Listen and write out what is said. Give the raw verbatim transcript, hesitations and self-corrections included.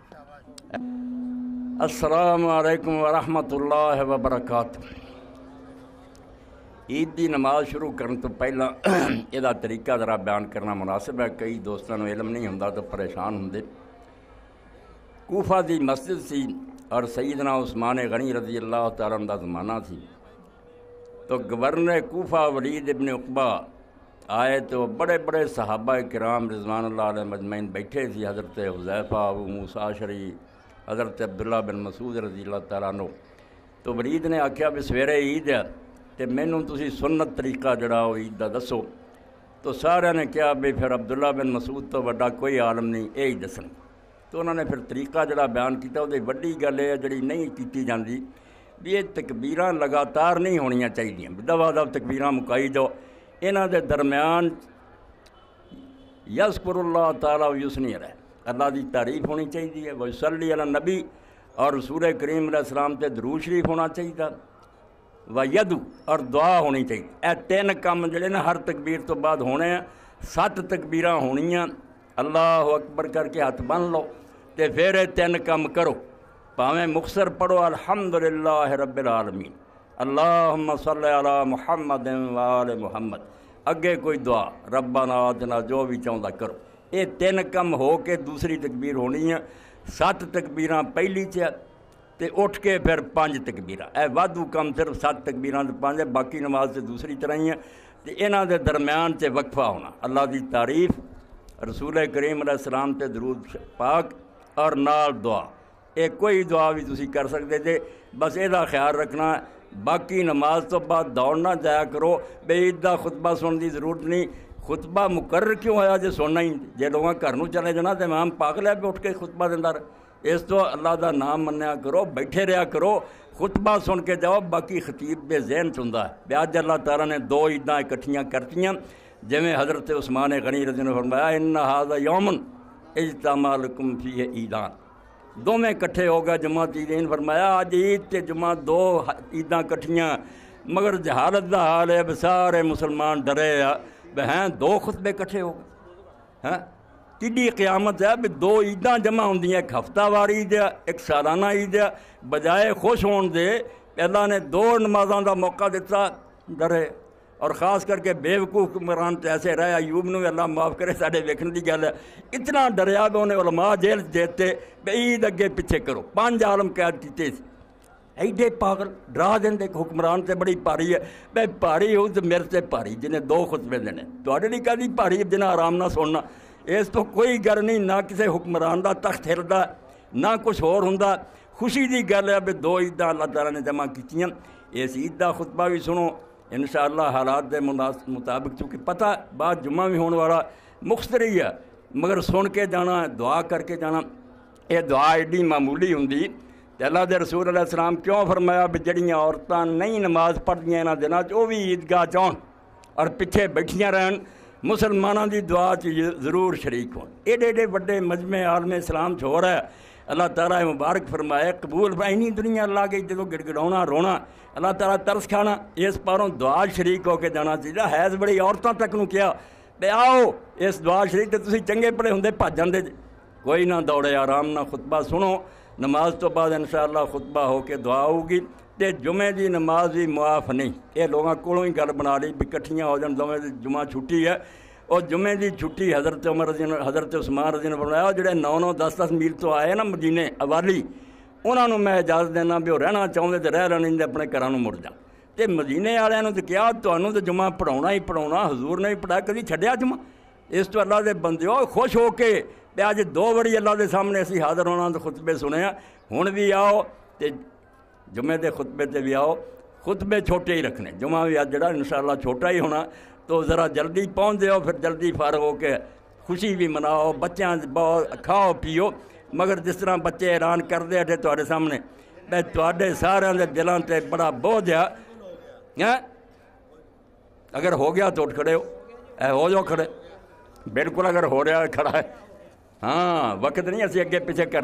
السلام علیکم ورحمۃ اللہ وبرکاتہ۔ عید کی نماز شروع کرنے تو پہلا یہ طریقہ ذرا بیان کرنا مناسب ہے۔ کئی دوستوں کو علم نہیں ہوتا تو پریشان ہوندے۔ کوفہ دی مسجد سی اور سیدنا عثمان غنی رضی اللہ تعالیٰ عنہ دا زمانہ تھی، تو گورنر کوفہ ولید ابن عقبہ آئے تو بڑے بڑے صحابہ کرام رضوان اللہ علیہ مجمعین بیٹھے سی، حضرت حذیفہ، ابو موسیٰ اشعری، حضرت عبداللہ بن مسعود رضی اللہ تعالیٰ عنہ۔ تو ولید نے آکھیا بھی سویرے عید ہے تو مینوں تسی سنت طریقہ جڑا وہ عید دا دسو۔ تو سارے نے کہا بھی پھر عبداللہ بن مسعود تو وڈا کوئی عالم نہیں، یہی دسن۔ تو انہوں نے پھر طریقہ جڑا بیان کیتا، وہ وڈی گل ہے جڑی نہیں کیتی جاندی بھی یہ تکبیراں لگاتار نہیں ہونیاں چاہیے، دوا دو تکبیراں مکائی جاؤ۔ انہاں دے درمیان یذکر اللہ تعالیٰ و یثنی علیہ، اللہ دی تعریف ہونی چاہیے، وہ صلی علی نبی اور رسول کریم علیہ السلام تے درود شریف ہونا چاہیے، و یدو اور دعا ہونی چاہیے۔ اے تین کام جڑے نا ہر تکبیر تو بعد ہونے ہیں۔ سات تکبیراں ہونیاں، اللہ اکبر کر کے ہاتھ بن لو تے پھر اے تین کام کرو، پاویں مختصر پڑھو الحمدللہ رب العالمین، اللہم صلی علی محمد و آل محمد، اگے کوئی دعا ربنا آتنا جو بھی چاہتا کرو۔ یہ تین کم ہو کے دوسری تکبیر ہونی ہے۔ سات تکبیراں پہلی چ تے اٹھ کے پھر پانچ تکبیراں، اے وادو کم صرف سات تکبیراں تے پانچ، باقی نماز تے دوسری طرح ہی ہے۔ تے انہاں دے درمیان تے وقفہ ہونا، اللہ دی تعریف، رسول کریم علیہ السلام تے درود پاک اور نال دعا۔ اے کوئی دعا بھی تسی کر سکتے جے، بس یہ خیال رکھنا باقی نماز تو بعد دوڑنا جایا کرو، بے عید دا خطبہ سننے دی ضرورت نہیں۔ خطبہ مقرر کیوں ہوا جے سننا ہی، جے لوگاں گھر نوں چلے جانا تے امام پاگل ہے پہ اٹھ کے خطبہ دیندا رہے۔ اس تو اللہ دا نام منیا کرو، بیٹھے رہا کرو، خطبہ سن کے جاؤ۔ باقی خطیب بے ذہن چندا ہے۔ بیاج اللہ تعالیٰ نے دو عیداں اکٹھیاں کرتیاں، جویں حضرت عثمان غنی رضی اللہ عنہ نے فرمایا ان ھذا یوم اجتمع لکم فیہ عیدان، دونیں کٹھے ہو گئے جماعت عیدین۔ فرمایا آج عید تے جمعہ دو عیداں کٹھیاں، مگر جہالت دا حال ہے سارے مسلمان ڈرے آ ہیں دو خطبے کٹھے ہو گئے۔ ہاں کڈی قیامت ہے بھی دو عیداں جمع ہوندی ہیں، ایک ہفتہ وار عید ہے ایک سالانہ عید ہے۔ بجائے خوش ہون دے اللہ نے دو نمازاں دا موقع دیتا، ڈرے۔ اور خاص کر کے بے وقوف حکمران تے ایسے رہے، ایوب نو اللہ معاف کرے، ساڈے ویکھن دی گل ہے، اتنا ڈریا بھی انہیں علماء جیل دیتے بے عید اگے پیچھے کرو، پانچ عالم قید کیتے سی۔ ایڈے پاگل ڈرا دیں حکمران تے بڑی پاری ہے، بے پاری ہو تو میرے تے پاری جنہیں دو خطبے دینے، تواڈے لیے کدی پاری جنہیں آرام نہ سننا۔ اس تو کوئی گل نہیں، نہ کسی حکمران دا تخت ہلدا نہ کچھ ہور ہوندا۔ خوشی دی گل ہے بھی دو عیداں اللہ تعالیٰ نے جمع کیتیاں۔ اس عید دا خطبہ بھی سنو انشاءاللہ حالات دے مطابق، چونکہ پتہ بعد جمعہ بھی ہونے والا مختصر ہی ہے، مگر سن کے جانا، دعا کر کے جانا۔ یہ دعا ایڈی معمولی ہوندی تے اللہ دے رسول علیہ السلام کیوں فرمایا بھی جڑیاں عورتاں نہیں نماز پڑھدیاں انہاں دناں چ وہ بھی عیدگاہ چاہن اور پیچھے بیٹھیاں رہن، مسلمانوں دی دعا چ ضرور شریک ہون۔ ایڈے ایڈے بڑے مجمع عالم اسلام چ ہو رہا ہے، اللہ تعالیٰ مبارک فرمائے قبول اینی دنیا لا گئی جدوں گڑگڑاؤنا رونا، اللہ تعالیٰ ترس کھانا، اس پاروں دعا شریک ہو کے جانا چاہیے۔ حیض بڑی عورتوں تک نو کیا بے آؤ اس دعا شریک تے تسی چنگے پڑے ہوندے بھج جاندے، کوئی نہ دوڑے، آرام نہ خطبہ سنو۔ نماز تو بعد انشاءاللہ خطبہ ہو کے دعا ہوگی تے جمعے دی نماز بھی معاف نہیں۔ یہ لوگاں کولوں ہی گل بنا لی بھی کٹھیاں ہو جان دوویں دی جمعہ چھٹی ہے، اور جمعے دی چھٹی حضرت عمر رضی اللہ حضرت عثمان رضی اللہ عنہ فرمایا جڑے نو نو دس دس میل تو آئے نا مدینے اوالی، انہاں نوں میں اجازت دینا بھی وہ رہنا چاہتے تو رہ لینے تے اپنے گھراں نوں مڑ جان۔ تے مدینے والوں نے تو کیا تمہوں تو جمعہ پڑھاؤنا ہی پڑھاؤنا، حضور نے بھی پڑھایا، کدی چھڈیا جمعہ؟ اس تو اللہ دے بندیو خوش ہو کے تے اج دو بڑی اللہ دے سامنے اسی حاضر ہونا تو خطبے سنے ہیں، ہن بھی آؤ تے جمعے دے خطبے تے بھی آؤ۔ خطبے چھوٹے ہی رکھنے، جمعہ بھی اج جڑا انشاءاللہ چھوٹا ہی ہونا، تو ذرا جلدی پہنچ جاؤ، پھر جلدی فارغ ہو کے خوشی بھی مناؤ، بچیاں بہت کھاؤ پیو۔ مگر جس طرح بچے حیران کرتے اٹھے تواڈے سامنے، میں تواڈے سارے دے دلاں تے بڑا بوجھ ہے۔ اگر ہو گیا تو اٹھ کھڑے ہو، اے ہو جاؤ کھڑے، بالکل اگر ہو رہا ہے کھڑا ہے، ہاں وقت نہیں اسی اگے پیچھے کر